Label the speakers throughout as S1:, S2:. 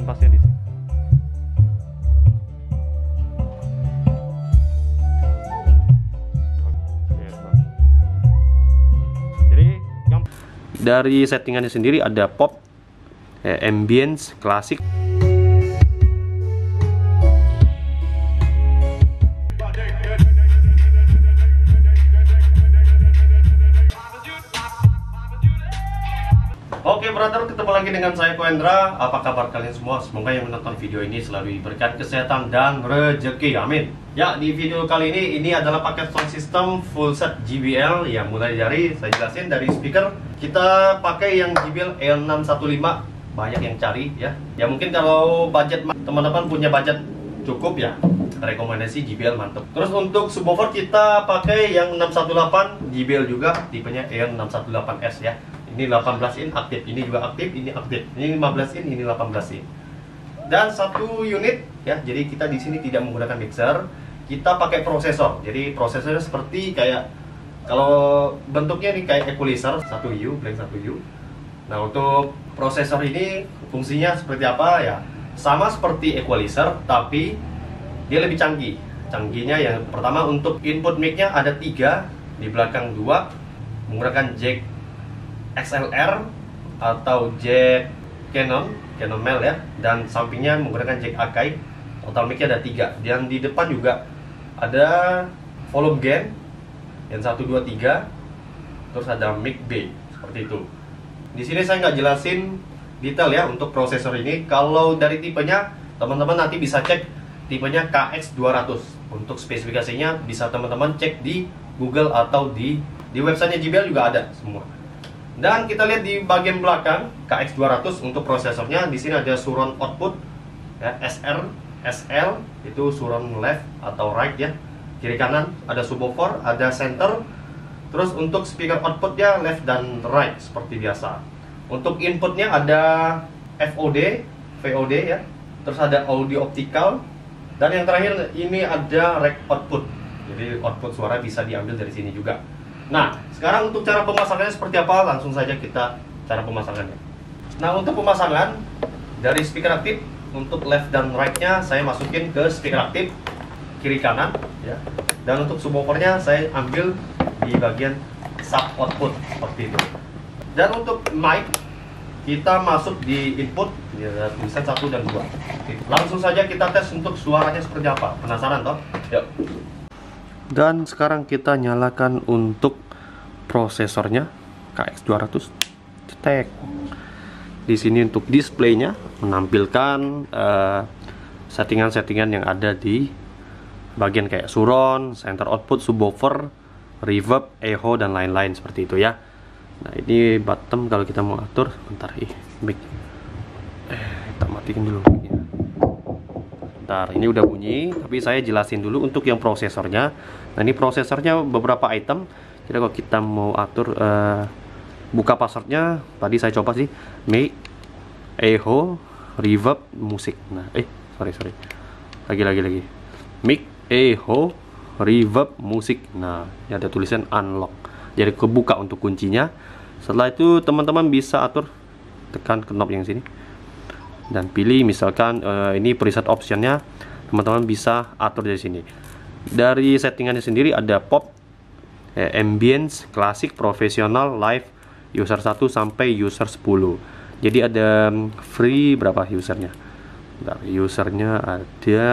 S1: bassnya di sini. Jadi dari settingannya sendiri ada pop, ambience, klasik. Oke brother, ketemu lagi dengan saya Koendra. Apa kabar kalian semua? Semoga yang menonton video ini selalu diberikan kesehatan dan rezeki, amin. Ya, di video kali ini adalah paket sound system full set JBL. Ya, mulai dari, saya jelasin dari speaker. Kita pakai yang JBL E615. Banyak yang cari ya. Ya mungkin kalau budget teman-teman punya budget cukup ya, rekomendasi JBL mantep. Terus untuk subwoofer kita pakai yang 618 JBL juga, tipenya E618S ya. Ini 18 in aktif, ini juga aktif, ini aktif. Ini 15 in, ini 18 in. Dan satu unit ya. Jadi kita di sini tidak menggunakan mixer, kita pakai prosesor. Jadi prosesornya seperti kayak, kalau bentuknya ini kayak equalizer 1U, blank 1U. Nah, untuk prosesor ini fungsinya seperti apa ya? Sama seperti equalizer, tapi dia lebih canggih. Canggihnya yang pertama, untuk input mic-nya ada 3, di belakang 2, menggunakan jack XLR atau jack Canon Mel ya, dan sampingnya menggunakan jack Akai. Total mic-nya ada 3. Dan di depan juga ada volume gain yang 1, 2, 3. Terus ada mic B seperti itu. Di sini saya nggak jelasin detail ya untuk prosesor ini. Kalau dari tipenya, teman-teman nanti bisa cek tipenya KX200. Untuk spesifikasinya bisa teman-teman cek di Google atau di websitenya JBL juga ada semua. Dan kita lihat di bagian belakang KX200 untuk prosesornya. Di sini ada surround output ya, SR, SL itu surround left atau right ya, kiri kanan. Ada subwoofer, ada center. Terus untuk speaker outputnya left dan right seperti biasa. Untuk inputnya ada FOD, VOD ya. Terus ada audio optical. Dan yang terakhir ini ada rec output. Jadi output suara bisa diambil dari sini juga. Nah, sekarang untuk cara pemasangannya seperti apa? Langsung saja kita cara pemasangannya. Nah, untuk pemasangan dari speaker aktif, untuk left dan right-nya saya masukin ke speaker aktif kiri kanan ya. Dan untuk subwoofernya saya ambil di bagian sub output seperti itu. Dan untuk mic kita masuk di input ya, tulisan 1 dan 2. Langsung saja kita tes untuk suaranya seperti apa. Penasaran toh? Yuk. Dan sekarang kita nyalakan untuk prosesornya KX200. Cetek. Di sini untuk displaynya menampilkan settingan-settingan yang ada di bagian kayak surround, center output, subwoofer, reverb, echo dan lain-lain seperti itu ya. Nah, ini bottom kalau kita mau atur. Bentar, mic. Kita matikan dulu. Bentar, ini udah bunyi, tapi saya jelasin dulu untuk yang prosesornya. Nah, ini prosesornya beberapa item. Jadi kalau kita mau atur buka passwordnya, tadi saya coba sih mic, echo, reverb, musik. Nah, sorry. Lagi. Mic, echo, reverb, musik. Nah, ini ada tulisan unlock. Jadi kebuka untuk kuncinya. Setelah itu teman-teman bisa atur, tekan knob yang sini. Dan pilih misalkan ini preset optionnya, teman-teman bisa atur dari sini. Dari settingannya sendiri ada pop, ambience, klasik, profesional, live, user 1 sampai user 10. Jadi ada free berapa usernya? Bentar, usernya ada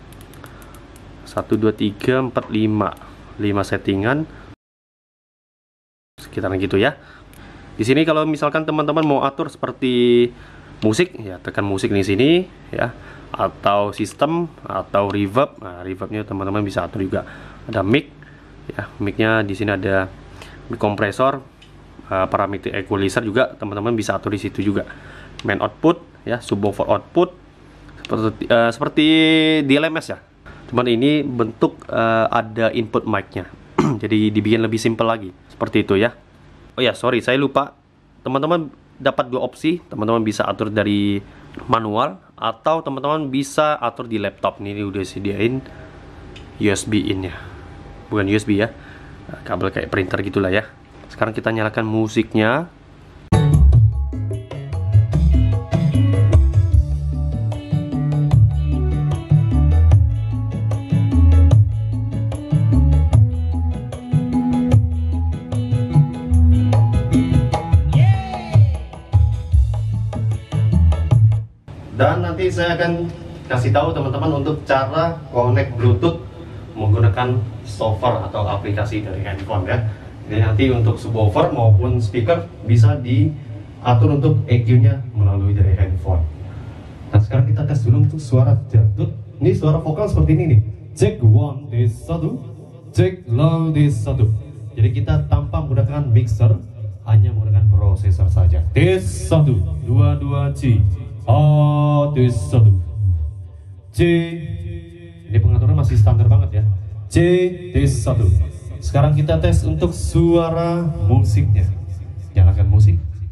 S1: 1, 2, 3, 4, 5 settingan sekitaran gitu ya. Di sini kalau misalkan teman-teman mau atur seperti musik ya, tekan musik di sini ya, atau sistem atau reverb. Nah, reverbnya teman-teman bisa atur juga. Ada mic ya, micnya di sini ada mic kompresor, parameter equalizer juga teman-teman bisa atur di situ juga. Main output ya, subwoofer output seperti di LMS ya. Cuman ini bentuk ada input mic-nya. Jadi dibikin lebih simple lagi seperti itu ya. Oh ya, sorry saya lupa. Teman-teman dapat 2 opsi, teman-teman bisa atur dari manual atau teman-teman bisa atur di laptop. Ini udah sediain USB in ya, bukan USB ya, kabel kayak printer gitulah ya. Sekarang kita nyalakan musiknya. Dan nanti saya akan kasih tahu teman-teman untuk cara connect Bluetooth menggunakan software atau aplikasi dari handphone ya. Jadi nanti untuk subwoofer maupun speaker bisa diatur untuk EQ-nya melalui dari handphone. Nah sekarang kita tes dulu untuk suara jadut. Ini suara vokal seperti ini nih. Cek 1 tes 1, cek low tes 1. Jadi kita tanpa menggunakan mixer, hanya menggunakan prosesor saja. Tes 1, 2 2 C. A tes 1. C. Ini pengaturan masih standar banget ya. C tes 1. Sekarang kita tes untuk suara musiknya. Nyalakan musik.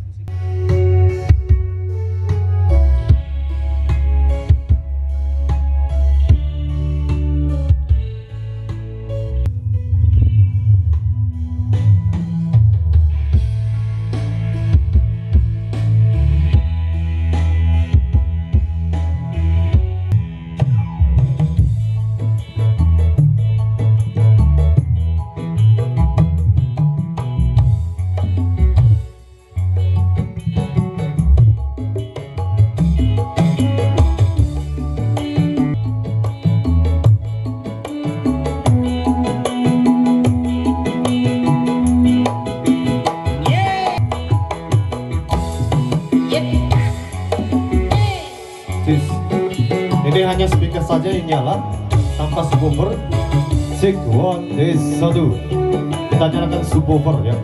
S1: Ini hanya speaker saja yang nyala tanpa subwoofer. Cek 1 tes 1. Kita nyalakan subwoofer ya.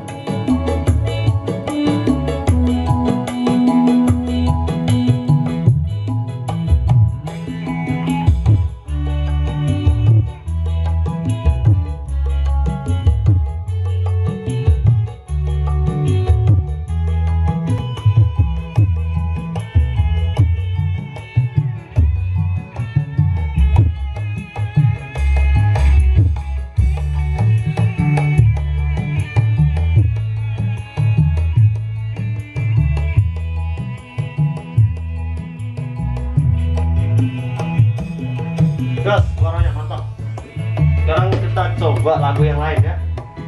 S1: Gas, suaranya mantap. Sekarang kita coba lagu yang lain ya.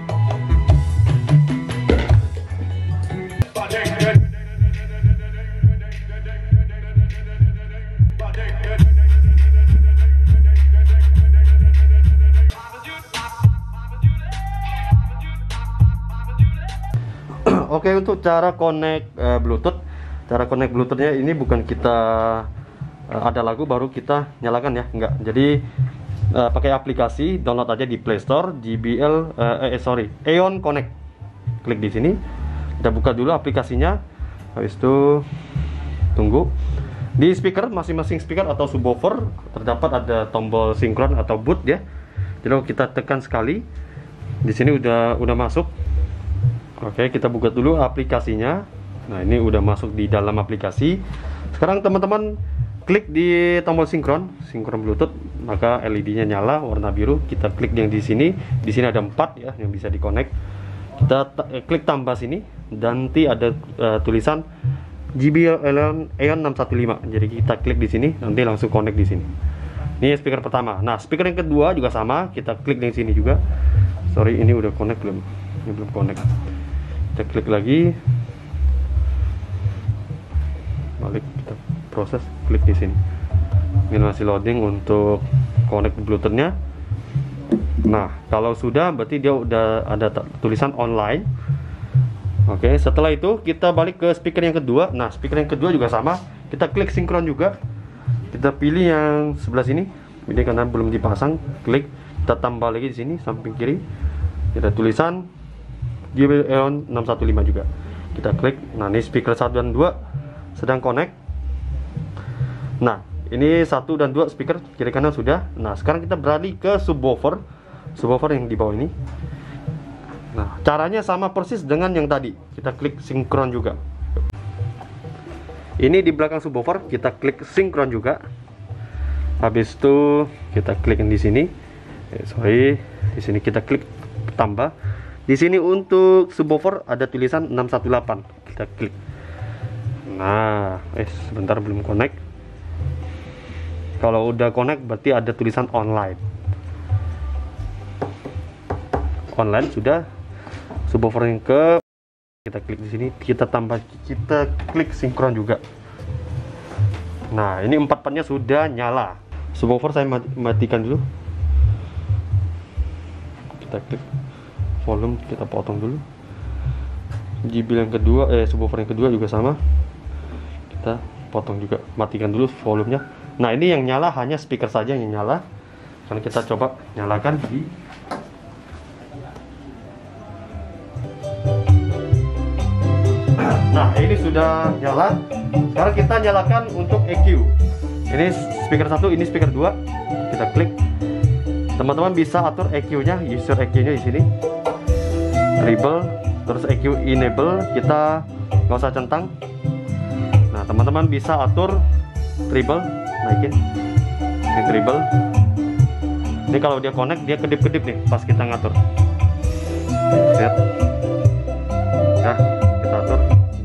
S1: Oke, untuk cara connect Bluetooth, cara connect Bluetoothnya ini bukan kita ada lagu baru kita nyalakan ya, enggak. Jadi pakai aplikasi, download aja di Play Store, Aeon Connect. Klik di sini, kita buka dulu aplikasinya. Habis itu tunggu. Di speaker, masing-masing speaker atau subwoofer terdapat ada tombol sinkron atau boot ya. Jadi kalau kita tekan sekali, di sini udah masuk. Oke, kita buka dulu aplikasinya. Nah, ini udah masuk di dalam aplikasi. Sekarang teman-teman klik di tombol sinkron Bluetooth, maka LED-nya nyala warna biru. Kita klik yang di sini. Di sini ada 4 ya yang bisa di-connect. Kita klik tambah sini dan nanti ada tulisan JBL Aeon 615. Jadi kita klik di sini, nanti langsung connect di sini. Ini speaker pertama. Nah, speaker yang kedua juga sama, kita klik di sini juga. Sorry, ini udah connect belum? Ini belum connect. Kita klik lagi, balik, kita proses, klik di sini. Ini masih loading untuk connect Bluetooth-nya. Nah, kalau sudah berarti dia udah ada tulisan online. Oke, setelah itu kita balik ke speaker yang kedua. Nah, speaker yang kedua juga sama, kita klik sinkron juga. Kita pilih yang sebelah sini. Ini karena belum dipasang, klik, kita tambah lagi di sini samping kiri. Ada tulisan JBL Aeon 615 juga. Kita klik. Nah, ini speaker 1 dan 2 sedang connect. Nah, ini 1 dan 2 speaker kiri kanan sudah. Nah, sekarang kita beralih ke subwoofer yang di bawah ini. Nah, caranya sama persis dengan yang tadi. Kita klik sinkron juga. Ini di belakang subwoofer, kita klik sinkron juga. Habis itu kita klik di sini. Di sini kita klik tambah. Di sini untuk subwoofer ada tulisan 618. Kita klik. Nah, sebentar belum connect. Kalau udah connect berarti ada tulisan online. Online sudah. Subwoofer yang ke, kita klik di sini, kita tambah, kita klik sinkron juga. Nah, ini 4 partnya sudah nyala. Subwoofer saya matikan dulu. Kita klik volume, kita potong dulu. JBL yang kedua, subwoofer yang kedua juga sama. Kita potong juga, matikan dulu volumenya. Nah, ini yang nyala hanya speaker saja yang nyala. Karena kita coba nyalakan di. Nah, ini sudah nyala. Sekarang kita nyalakan untuk EQ. Ini speaker 1, ini speaker 2. Kita klik. Teman-teman bisa atur EQ-nya, user EQ-nya di sini. Treble, terus EQ enable, kita nggak usah centang. Nah, teman-teman bisa atur treble, naikin. Ini treble. Ini kalau dia connect, dia kedip-kedip nih pas kita ngatur. Lihat. Ya, kita atur.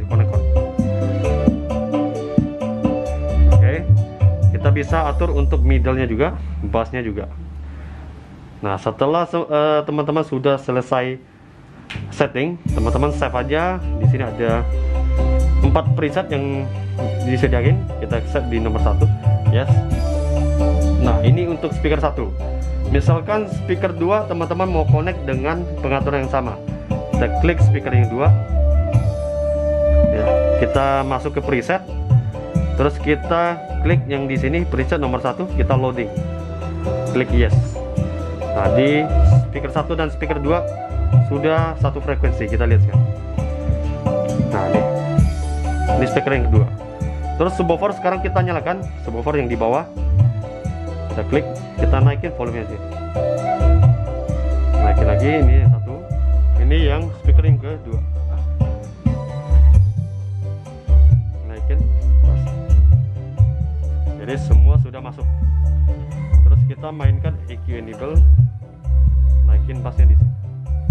S1: Kita bisa atur untuk middle-nya juga, bass-nya juga. Nah, setelah teman-teman sudah selesai setting, teman-teman save aja. Di sini ada 4 preset yang disediakan. Kita save di nomor 1. Yes. Nah, ini untuk speaker 1. Misalkan speaker 2 teman-teman mau connect dengan pengaturan yang sama. Kita klik speaker yang 2. Ya, kita masuk ke preset. Terus kita klik yang di sini preset nomor 1, kita loading. Klik yes. Nah, di speaker 1 dan speaker 2 sudah satu frekuensi. Kita lihat sekarang. Nah, ini speaker yang kedua. Terus subwoofer sekarang kita nyalakan, subwoofer yang di bawah. Kita klik, kita naikin volumenya sih. Naikin lagi, ini yang 1. Ini yang speaker yang kedua. Naikin. Jadi semua sudah masuk. Terus kita mainkan EQ enable, naikin bassnya di sini.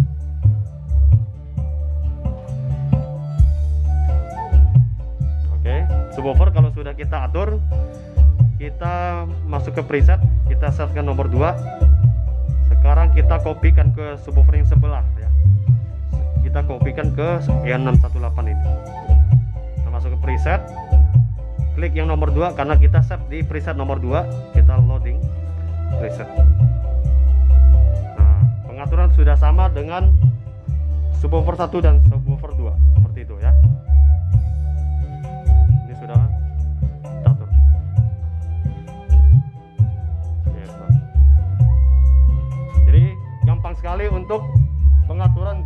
S1: Oke, subwoofer kalau sudah kita atur, kita masuk ke preset, kita setkan nomor 2. Sekarang kita kopikan ke subwoofer yang sebelah ya. Kita kopikan ke EN618 ini. Kita masuk ke preset. Klik yang nomor 2 karena kita save di preset nomor 2, kita loading preset. Nah, pengaturan sudah sama dengan subwoofer 1 dan subwoofer 2, seperti itu ya. Ini sudah kita atur. Jadi gampang sekali untuk pengaturan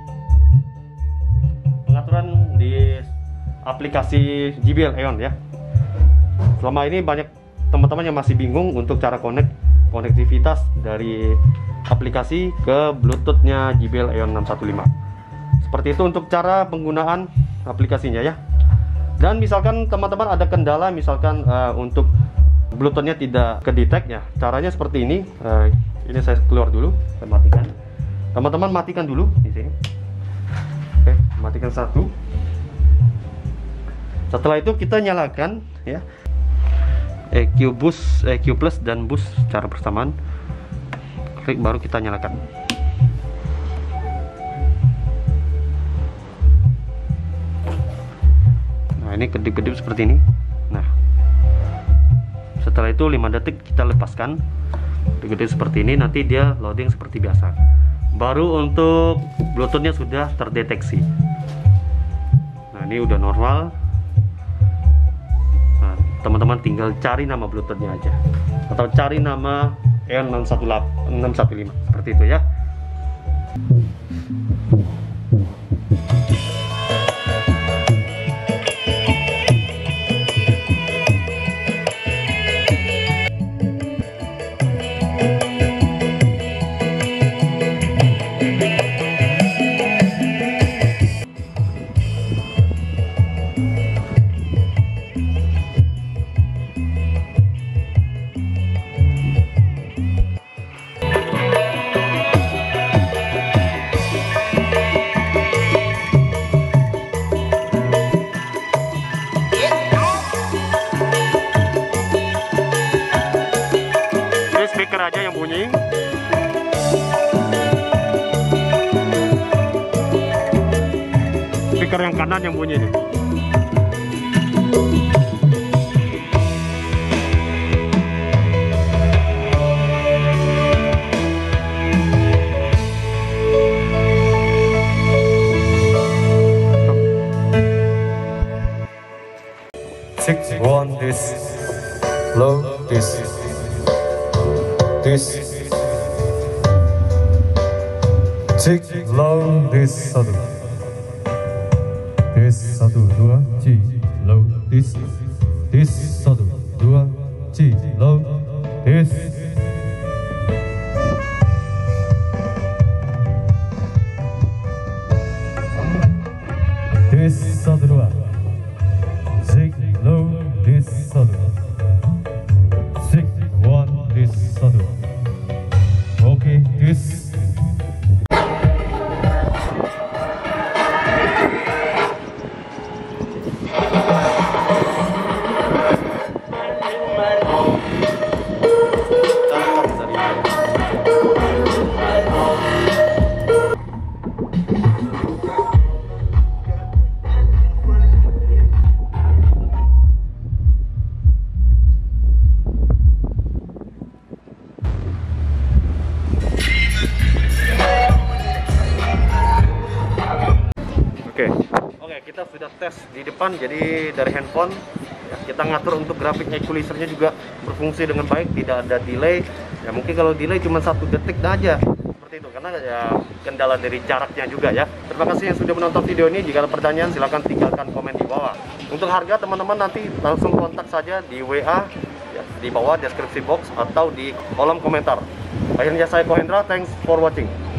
S1: di aplikasi JBL EON ya. Selama ini banyak teman-teman yang masih bingung untuk cara konektivitas dari aplikasi ke Bluetooth-nya JBL EON 615. Seperti itu untuk cara penggunaan aplikasinya ya. Dan misalkan teman-teman ada kendala, misalkan untuk Bluetooth-nya tidak kedetek ya, caranya seperti ini. Ini saya keluar dulu, saya matikan. Teman-teman matikan dulu di sini. Oke, matikan 1. Setelah itu kita nyalakan ya. EQ boost, EQ plus dan boost secara bersamaan. Klik baru kita nyalakan. Nah, ini kedip-kedip seperti ini. Nah, setelah itu 5 detik kita lepaskan. Kedip-kedip seperti ini, nanti dia loading seperti biasa. Baru untuk Bluetooth-nya sudah terdeteksi. Nah, ini udah normal. Teman-teman tinggal cari nama Bluetooth-nya aja atau cari nama EON615 seperti itu ya. Speaker aja yang bunyi. Speaker yang kanan yang bunyi nih.
S2: low, this, cek, low, this, satu, dua, C, low, this, satu, dua, C, low, this. This, satu, dua, cek, low, this, satu, cek, one, this, satu. Oke, this.
S1: Oke, kita sudah tes di depan, jadi dari handphone ya, kita ngatur untuk grafik equalizernya juga berfungsi dengan baik, tidak ada delay. Ya mungkin kalau delay cuma 1 detik aja seperti itu, karena ya kendala dari jaraknya juga ya. Terima kasih yang sudah menonton video ini. Jika ada pertanyaan silahkan tinggalkan komen di bawah. Untuk harga teman-teman nanti langsung kontak saja di WA ya, di bawah deskripsi box atau di kolom komentar. Akhirnya saya Kohendra, thanks for watching.